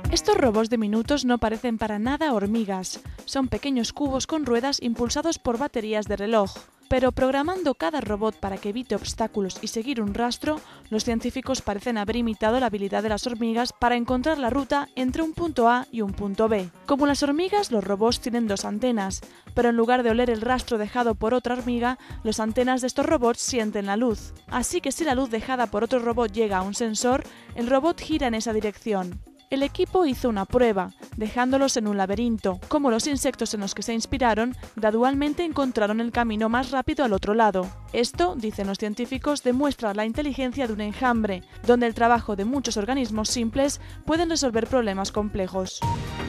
Estos robots diminutos no parecen para nada hormigas. Son pequeños cubos con ruedas impulsados por baterías de reloj. Pero programando cada robot para que evite obstáculos y seguir un rastro, los científicos parecen haber imitado la habilidad de las hormigas para encontrar la ruta entre un punto A y un punto B. Como las hormigas, los robots tienen dos antenas, pero en lugar de oler el rastro dejado por otra hormiga, las antenas de estos robots sienten la luz. Así que si la luz dejada por otro robot llega a un sensor, el robot gira en esa dirección. El equipo hizo una prueba, dejándolos en un laberinto. Como los insectos en los que se inspiraron, gradualmente encontraron el camino más rápido al otro lado. Esto, dicen los científicos, demuestra la inteligencia de un enjambre, donde el trabajo de muchos organismos simples pueden resolver problemas complejos.